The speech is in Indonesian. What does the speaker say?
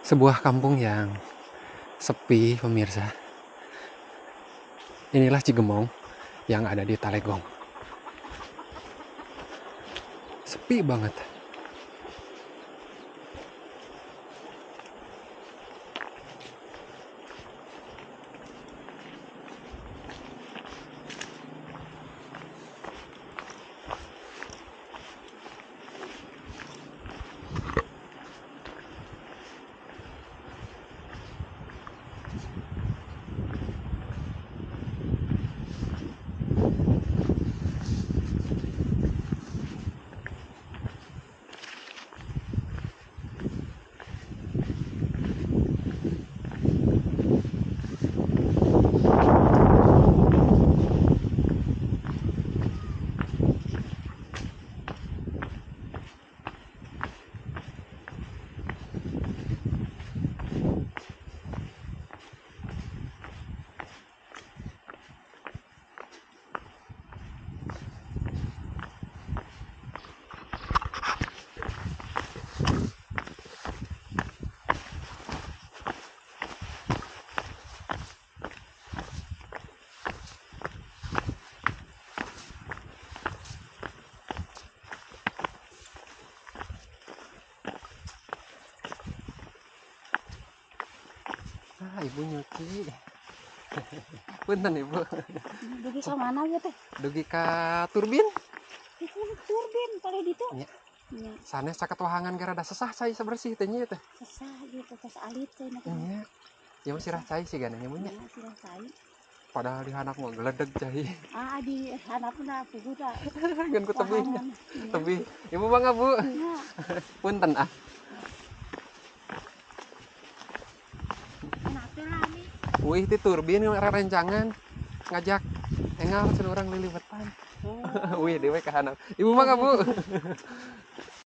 Sebuah kampung yang sepi, pemirsa. Inilah Cigemong yang ada di Talegong. Sepi banget. Ibu nyuci. Punten Ibu. Dugi ke mana ya teh? Dugi ka turbin. Itu turbin kalau itu. Nya. Nya. Sanes caket wahangan gara da sesah cai sebersih teh nya teh. Sesah gitu tes alit teh nak. Nya. Ya masih rah cai sih gananya nya. Sirah cai. Padahal di hanak mah geledeg cai. Di hanapna pugu da. Ngan ku tebih. Wahangan. Tebih. Ibu bangga Bu. Nya. Punten ah. Kenapa lami? Wih ti turbin rencangan ngajak engal cenah urang liliwetan. Oh. Wih dewe ka hanap. Ibu bangga Bu.